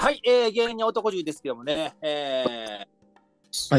はい、芸人男塾ですけどもね、 はい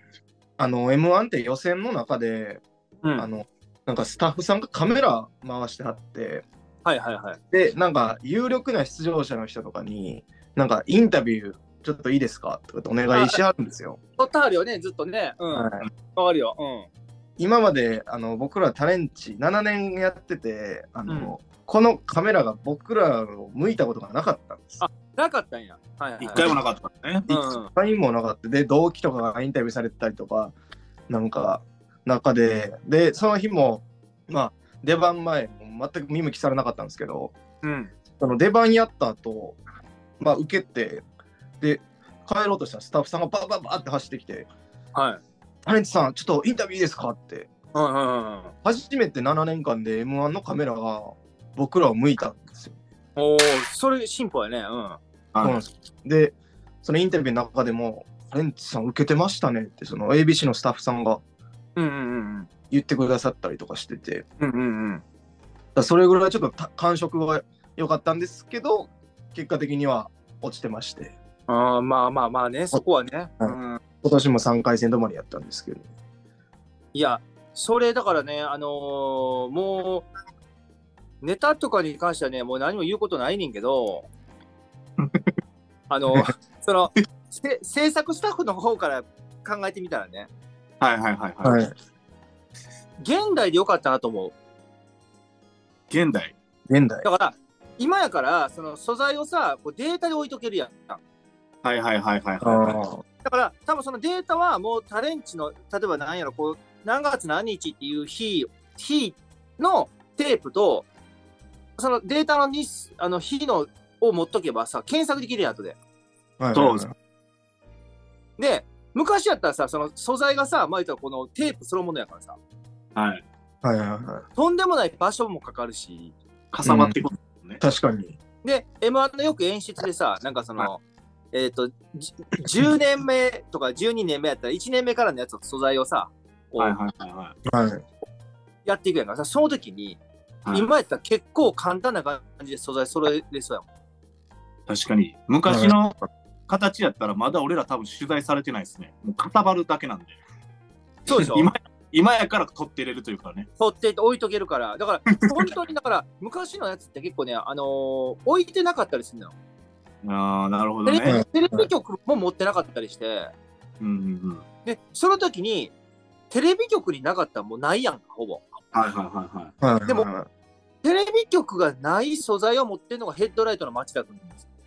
。M1 って予選の中で、 うん、 なんかスタッフさんがカメラ回してはって、 はいはいはい。 で、なんか有力な出場者の人とかに、なんかインタビューちょっといいですかとかってお願いしはるんですよ。 撮ったあるよね、ずっとね。うん。 はい。 わかるよ。うん。 今まで僕らタレンチ7年やってて、 うんこのカメラが僕らを向いたことがなかったんです。 あ、なかったんや。はいはい。 一回もなかったね。 うん一回もなかった。で、同期とかがインタビューされてたりとか、なんか、中で、その日も、まあ、出番前、全く見向きされなかったんですけど、 うん。 その出番やった後、まあ、受けて、で、帰ろうとしたらスタッフさんがバーバーバーって走ってきて、 はい。 タレントさん、ちょっとインタビューいいですかって、 うんうんうんうん。 初めて7年間で M1 のカメラが僕らを向いたんですよ。 おお、それ進歩やね。うん。 そうなんです。で、そのインタビューの中でも、タレントさん受けてましたねって、その ABC のスタッフさんがうんうんうん言ってくださったりとかしてて、 うんうんうん。 それぐらいちょっと感触が良かったんですけど、結果的には落ちてまして、 ああ、まあまあまあね、そこはね。 はいうん。 今年も3回戦止まりやったんですけど、 いや、それだからね、もう、ネタとかに関してはね、もう何も言うことないねんけど、あの、その、制作スタッフの方から考えてみたらね、 はいはいはいはい。 はい、 現代でよかったなと思う。 現代。 現代。 だから、今やから、その素材をさ、こうデータで置いとけるやん。 はいはいはいはいあはい。 ーだから、多分そのデータはもうタレンチの、例えば何やろ、こう、何月何日っていう日のテープと、そのデータの日のを持っとけばさ、検索できるやん、後で。 はいそうです。 で、昔やったらさ、その素材がさ、まあ言ったらこのテープそのものやからさ、 はい。 はいはいはとんでもない場所もかかるし、 かさばってくるねい。。確かに。 で、M1 のよく演出でさ、なんかその、10年目とか12年目やったら1年目からのやつの素材をさ、こはいうはいはいははい。 やっていくやんかさ、その時に、 い。はい、 今やったら結構簡単な感じで素材揃えれそうやもん。 確かに。昔の形やったらまだ俺ら多分取材されてないですね。もうかさばるだけなんで。 そうでしょ今やから取って入れるというかね。 取って置いとけるから。だから、本当にだから、昔のやつって結構ね、置いてなかったりするのよ。 ああ、なるほどテレね。 テレビ局も持ってなかったりして、 うんうんうん。 で、その時に、テレビ局になかったらもうないやんか、ほぼ。 はいはいはいはい。 はい。 でもテレビ局がない素材を持ってるのがヘッドライトの町田君なんですよ。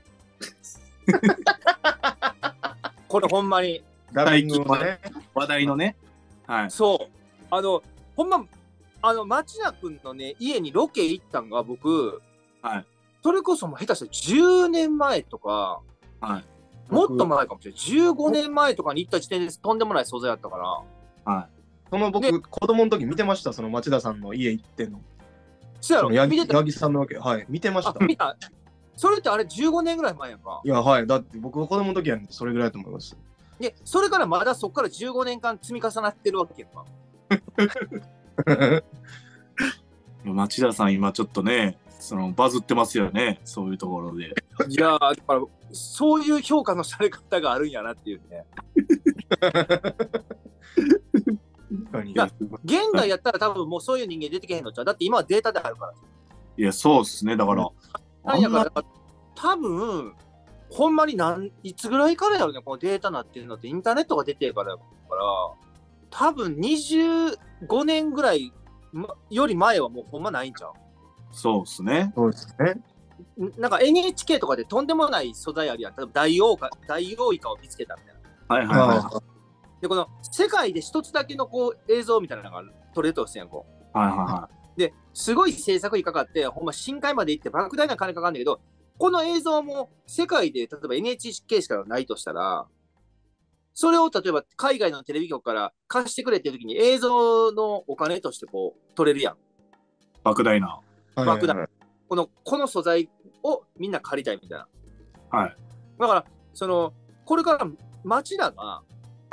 これほんまに。 ダビングもね。 話題のね。はい。 そう。ほんま、町田君のね、家にロケ行ったんが僕、 はい。 それこそもう下手したら10年前とか、 はい。 もっと前かもしれない。15年前とかに行った時点でとんでもない素材だったから。 はい。 その僕、子供の時見てました、その町田さんの家行ってんの。 そうやろ、 その八見てた。 木さんのわけ。はい。見てました。 見た。それってあれ15年ぐらい前やんか。 いや、はい。だって僕が子供の時やんで、それぐらいだと思います。 で、それからまだそこから15年間積み重なってるわけやんか。 町田さん今ちょっとね、バズってますよね。そういうところで。 いやー、だからそういう評価のされ方があるんやなっていうね。いや現代やったら多分もうそういう人間出てけへんのちゃう。だって今はデータであるから。 いや、そうですね。だから、 なんやから多分ほんまにいつぐらいからやろね、このデータなってるのってインターネットが出てるからやから、多分25年ぐらいより前はもうほんまないんちゃう。 そうですね。 そうですね。 なんか NHK とかでとんでもない素材あるやん。例えばダイオウイカを見つけたみたいな。 はいはいはで、この世界で一つだけのこう映像みたいなのが撮れるとしてんやんこい。はいはいはう。で、すごい制作費かかって、ほんま深海まで行って莫大な金かかるんだけど、この映像も世界で例えば NHK しかないとしたら、それを例えば海外のテレビ局から貸してくれっていう時に映像のお金としてこう撮れるやん。 い。莫大な。 莫大。この素材をみんな借りたいみたいな。 はい。 だから、これから町田が、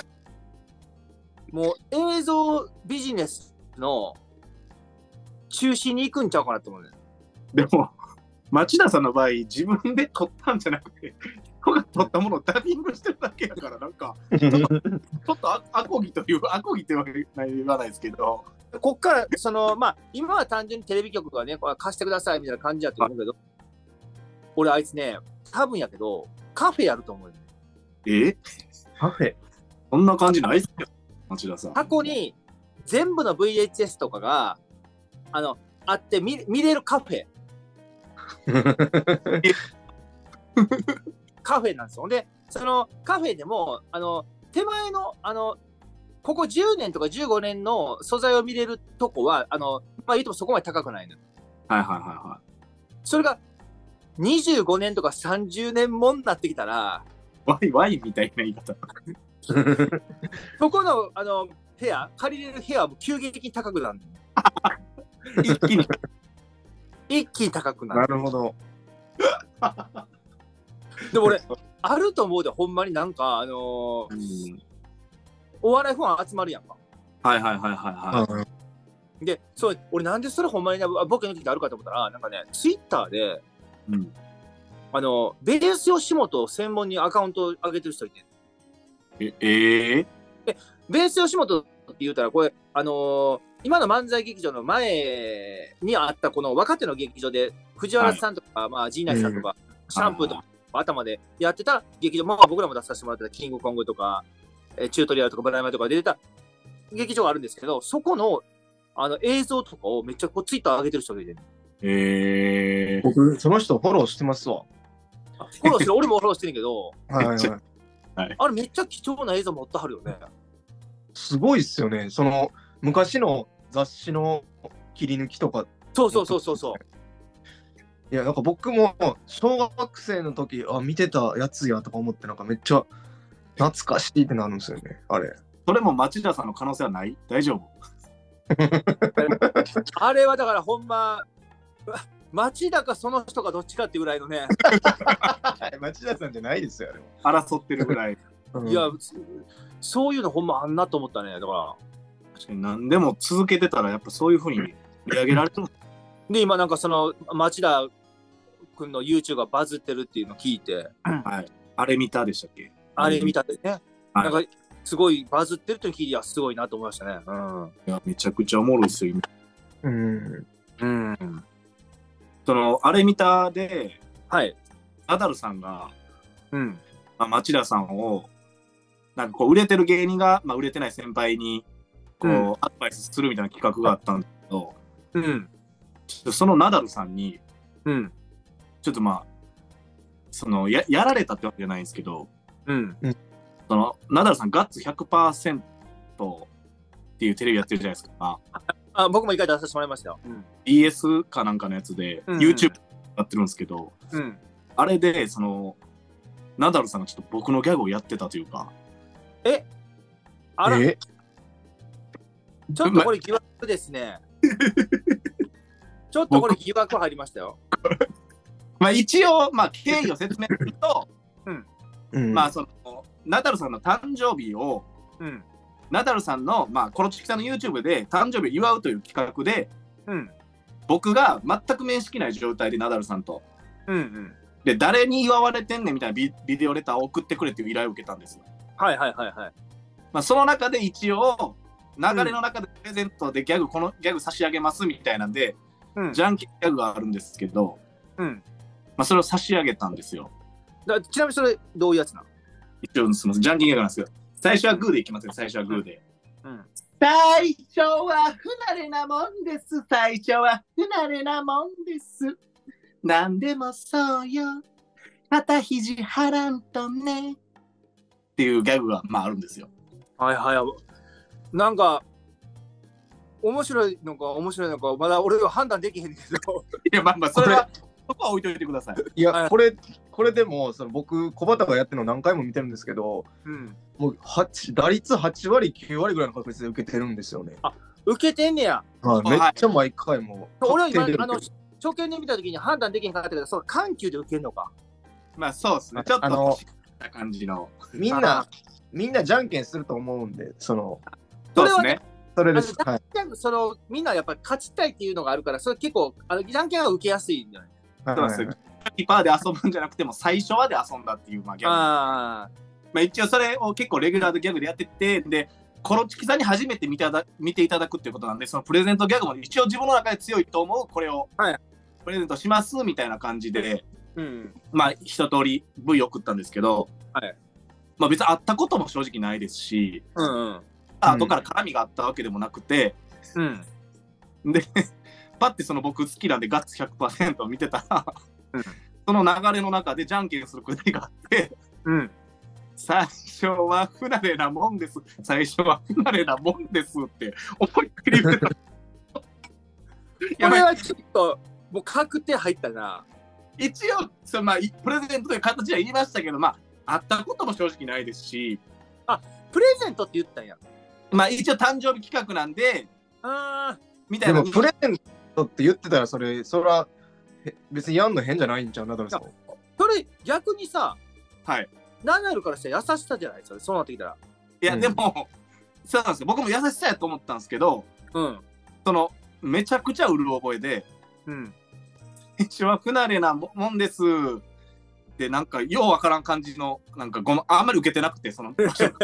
もう映像ビジネスの中心に行くんちゃうかなと思うね。 でも、町田さんの場合、自分で撮ったんじゃなくて、 人が撮ったものをダビングしてるだけやから、なんか、ちょっとアコギという、アコギってわけ言わないですけど、 こっからまあ今は単純にテレビ局がねこれ貸してくださいみたいな感じやと思うけど、俺あいつね多分やけどカフェやると思うよ。 カフェそんな感じないっすよ、町田さん。 過去に全部の VHS とかがあって見れるカフェカフェなんですよ。でそのカフェでも手前のここ10年とか15年の素材を見れるとこはまあ言うてもそこまで高くないの。 はいはいはいはい。 それが25年とか30年もんなってきたらワインみたいな言い方。 そこの部屋借りれる部屋はもう急激に高くなる。 一気に一気に高くなる。 なるほど。 でも俺あると思うで、ほんまになんかお笑いファン集まるやんか。 はいはいはいはいはい。 でそう俺なんでそれほんまにボケの時ってあるかと思ったら、なんかねツイッターでベース吉本専門にアカウントを上げてる人いて、ベース吉本って言うたらこれ今の漫才劇場の前にあったこの若手の劇場で藤原さんとか、まあ陣内さんとか、シャンプーとか頭でやってた劇場、まあ僕らも出させてもらってたキングコングとかチュートリアルとかブライマとか出てた劇場があるんですけど、そこの映像とかをめっちゃツイッター上げてる人がいて、 僕その人フォローしてますわ。 フォローしてる、俺もフォローしてるけど、 はいはい、 あれめっちゃ貴重な映像持ってはるよね。 すごいっすよね。その昔の雑誌の切り抜きとか。 そう。 いやなんか僕も小学生の時見てたやつやとか思ってなんかめっちゃ懐かしいってなるんですよね。あれ。 それも町田さんの可能性はない？大丈夫？ あれはだからほんま町田かその人かどっちかっていうぐらいのね。 町田さんじゃないですよ、 あれ争ってるぐらい。 いや、そういうのほんまあんなと思ったね。だから確かに何でも続けてたらやっぱそういうふうに見上げられる。 で今なんかその町田君の YouTube がバズってるっていうのを聞いて、 はい、あれ見たでしたっけ？ あれ見たでね、 はい、 なんかすごいバズってるっていうのを聞いて、いやすごいなと思いましたね。 いやめちゃくちゃおもろいですよ今。そのあれ見たで、 はい、 ナダルさんが、町田さんをなんかこう売れてる芸人が、売れてない先輩にこう、アドバイスするみたいな企画があったんだけど、ちょっとそのナダルさんに、ちょっとその やられたってわけじゃないんですけど、そのナダルさんガッツ 100% っていうテレビやってるじゃないですか。 僕も一回出させてもらいましたよ。 BS かなんかのやつで、YouTube やってるんですけど、あれでそのナダルさんがちょっと僕のギャグをやってたというか。 あら、ちょっとこれ疑惑ですね。ちょっとこれ疑惑入りましたよ。 一応経緯を説明すると、そのナダルさんの誕生日を、ナダルさんのコロチキさんの YouTube で誕生日を祝うという企画で、僕が全く面識ない状態でナダルさんと、で誰に祝われてんねんみたいなビデオレターを送ってくれっていう依頼を受けたんですよ。その中で一応流れの中でプレゼントでこのギャグ差し上げますみたいなんで、じゃんけんギャグがあるんですけど、それを差し上げたたんですよ。 ちなみにそれどういうやつなの？ 一応すみません、じゃんけんギャグなんですよ。最初はグーでいきますよ。最初はグーで。最初は不慣れなもんです。最初は不慣れなもんです。なんでもそうよ。肩肘張らんとね。っていうギャグがあるんですよ。 なんか面白いのかまだ俺は判断できへんけど。 いやそれはそこは置いといてください。 いやこれでも僕小畑がやってるの何回も見てるんですけど、もう打率8割9割ぐらいの確率で受けてるんですよね。 受けてんねや。 めっちゃ毎回もう。 俺は今初見で見た時に判断できへんかったけど、その緩急で受けるのか。 そうですね。ちょっとした感じの。 みんなじゃんけんすると思うんで、そうですね。 それです。 みんなやっぱり勝ちたいっていうのがあるから、それ結構じゃんけんは受けやすいんじゃない？ じパーで遊ぶんじゃなくても最初はで遊んだっていう、まあ、ギャグ。まあ、一応それを結構レギュラーでギャグでやってて、でコロチキさんに初めて見ていただくっていうことなんで、そのプレゼントギャグも一応自分の中で強いと思うこれをプレゼントしますみたいな感じで、まあ一通り V 送ったんですけど、まあ別に会ったことも正直ないですし、後から絡みがあったわけでもなくて、でパッてその僕好きなんでガッツ 100% を見てたら、その流れの中でじゃんけんするくだりがあって、最初は不慣れなもんです。最初は不慣れなもんですって思いっきり言ってた。これはちょっともう確定入ったな。 一応その、まあ、プレゼントという形は言いましたけど、まあ会ったことも正直ないですし。 プレゼントって言ったんや。 まあ一応誕生日企画なんで、みたいな。 でもプレゼントって言ってたらそれは別にやんの変じゃないんちゃう、ナダルさん。 それ逆にさ、ナダルからしたら優しさじゃないですか、そうなってきたら。 いや、でもそうなんですよ。僕も優しさやと思ったんですけど、そのめちゃくちゃうる覚えで、一応は不慣れなもんですで、なんかようわからん感じのなんかあんまり受けてなくて、その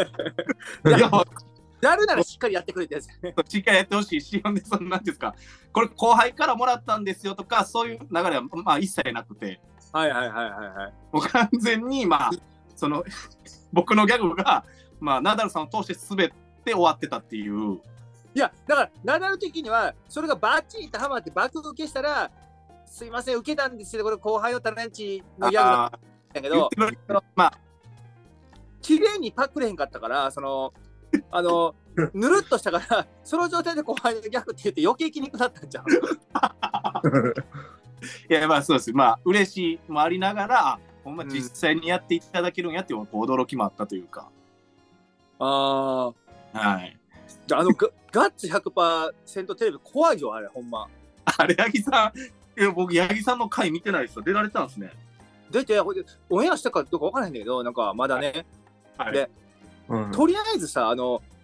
やるならしっかりやってくれてるしっかりやってほしいし、ほんでそのなんですか、これ後輩からもらったんですよとかそういう流れはまあ一切なくて、もう完全にまあその僕のギャグがまあナダルさんを通して滑って終わってたっていう。 いやだからナダル的にはそれがバッチリとハマって爆受けしたら、すいません受けたんですけどこれ後輩のタレンチのギャグなんだけど、まあ綺麗にパクれへんかったから、そのぬるっとしたからその状態で後輩のギャグって言って余計気にくなったんじゃん。 いやまあそうです。まあ嬉しいもありながら、ほんま実際にやっていただけるんやっていう驚きもあったというか。 はい。じゃあガッツ 100% テレビ怖いよあれほんま。 あれ八木さん、僕八木さんの回見てないですよ。出られたんですね。 出てオンエアしたかどうか分からへんだけど、なんかまだね。で、とりあえずさ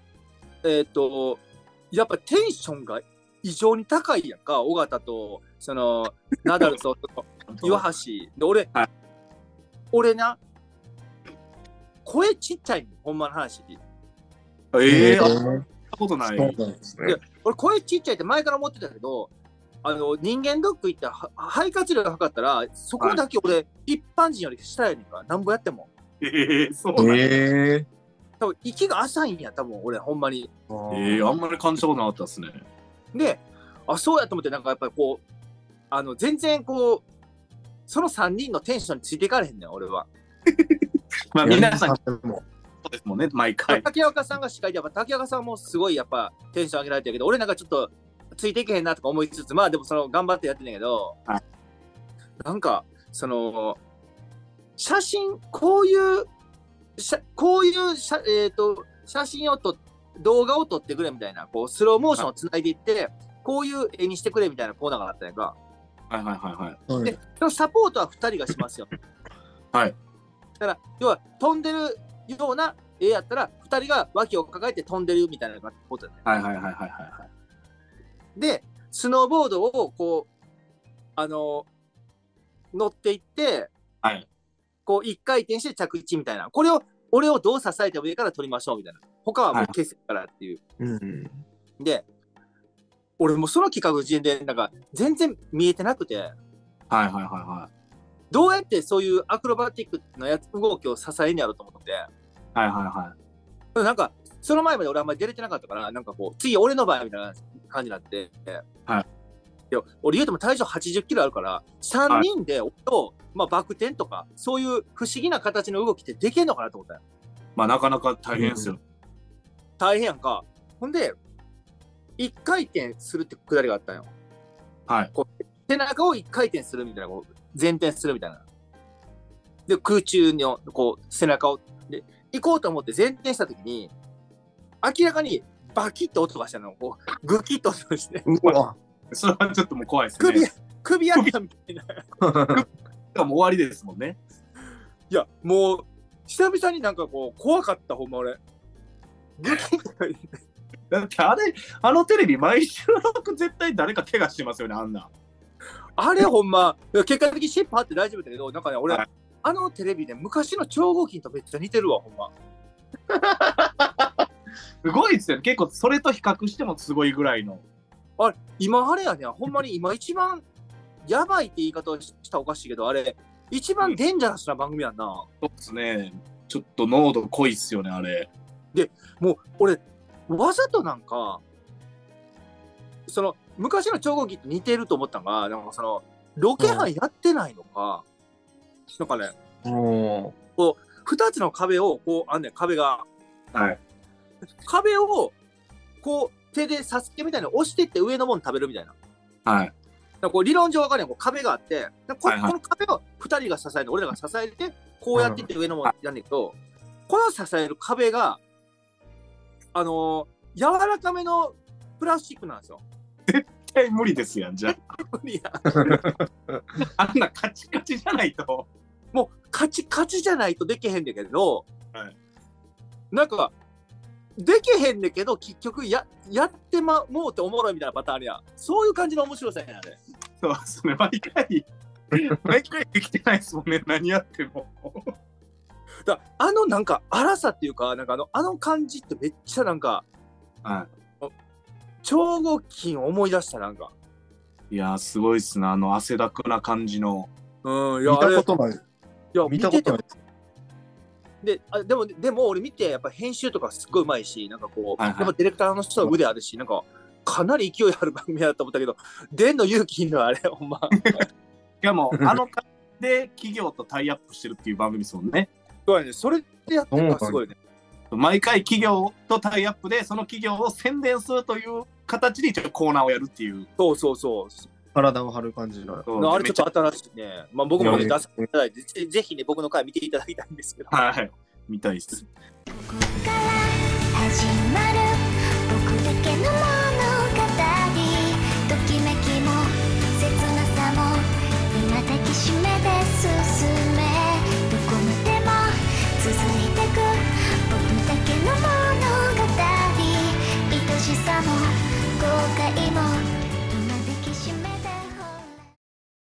やっぱテンションが異常に高いやんか、尾形とそのナダルと岩橋で俺な声ちっちゃいのほんまの話。 会ったことない。 俺声ちっちゃいって前から思ってたけど、人間ドック行って肺活量が測ったらそこだけ俺、一般人より下やねんから、なんぼやっても。 そうなんや。 多分息が浅いんや多分俺ほんまに。 あんまり感じたことなかったですね。でそうやと思って、なんかやっぱりこう全然こうその3人のテンションについていかれへんねん俺は。 まあ皆さんそうですもんね、毎回。 竹岡さんが司会で、やっぱ竹岡さんもすごいやっぱテンション上げられてるけど、俺なんかちょっとついていけへんなとか思いつつ、まあでもその頑張ってやってんだけど、なんかその写真こういう写真を動画を撮ってくれみたいな、こうスローモーションをつないでいって、こういう絵にしてくれみたいなコーナーがあったやんか。でそのサポートは2人がしますよ。だから要は飛んでるような絵やったら2人が脇を抱えて飛んでるみたいなことだね。でスノーボードをこう乗っていって、こう1回転して着地みたいな、俺をどう支えてもいいから撮りましょうみたいな、他はもう消せからっていう。で俺もその企画の時点でなんか全然見えてなくて、どうやってそういうアクロバティックな動きを支えんやろうと思って、なんかその前まで俺あんまり出れてなかったから、なんかこう次俺の場合みたいな感じになって、俺言うても体重80キロあるから3人で俺を、まあ、バク転とかそういう不思議な形の動きってできんのかなと思ったよ。 まあなかなか大変ですよ。 大変やんか。ほんで1回転するってくだりがあったんよ。こう背中を1回転するみたいな、こう前転するみたいな。で空中にこう背中をで行こうと思って前転した時に明らかにバキッと音がしたのをこうグキッと音してそれはちょっともう怖いですね。 首やったみたいな。 もう終わりですもんね。 いやもう久々になんかこう怖かったほんま俺。グキッとだってあのテレビ毎週絶対誰か怪我してますよね、あんな。 あれほんま、結果的にシップ貼って大丈夫だけど、なんかね、俺、 はいあのテレビね、昔の超合金とめっちゃ似てるわ、ほんま。 すごいですよね。結構それと比較してもすごいぐらいの。 今あれやね、ほんまに今一番やばいって言い方をしたらおかしいけど、あれ、一番デンジャラスな番組やんな。 そうですね。ちょっと濃度濃いっすよね、あれ。 もう俺、わざとなんか、その昔の超合金と似てると思ったのが、なんかそのロケハンやってないのか、なんかね、 おこう2つの壁をこうあんねん、壁が。 はい。 壁をこう手でサスケみたいに押していって上のもの食べるみたいな。 はい。 だからこう理論上わかるやん、こう壁があって、 はいはいこの壁を2人が支えて、俺らが支えて、こうやっていって上のものやんねんけど、この支える壁が、柔らかめのプラスチックなんですよ。 絶対無理ですやん、じゃ無理や。 あ。あんなカチカチじゃないと。 もうカチカチじゃないとできへんねんけど、 はいなんか、できへんねんけど、結局やってもうっておもろいみたいなパターンあるやん。そういう感じの面白さやねん、あれ。 そうですね、毎回できてないですもんね、何やっても。 なんか荒さっていうか、なんかあの感じってめっちゃなんか、 は超合金を思い出した、なんか。 いやー、すごいっすね、汗だくな感じの。 うん、い見や、あれ、 たことない。 いや、 見たことない。 でも俺見て、やっぱ編集とかすっごいうまいし、なんかこう、 はいはいやっぱディレクターの人は腕あるし、なんか、かなり勢いある番組だと思ったけど、出んの勇気いるのあれ、ほんま。 しかも、感じで企業とタイアップしてるっていう番組ですもんね。 そうやね、それでやってるのがすごいね。 毎回企業とタイアップで、その企業を宣伝するという形でちょっとコーナーをやるっていう。 そうそうそう。 体を張る感じの。 あれちょっと新しいね。まあ僕もね、出させていただいて、ぜひね、僕の回見ていただきたいんですけど。 はい、見たいっす。 ここから始まる僕だけの物語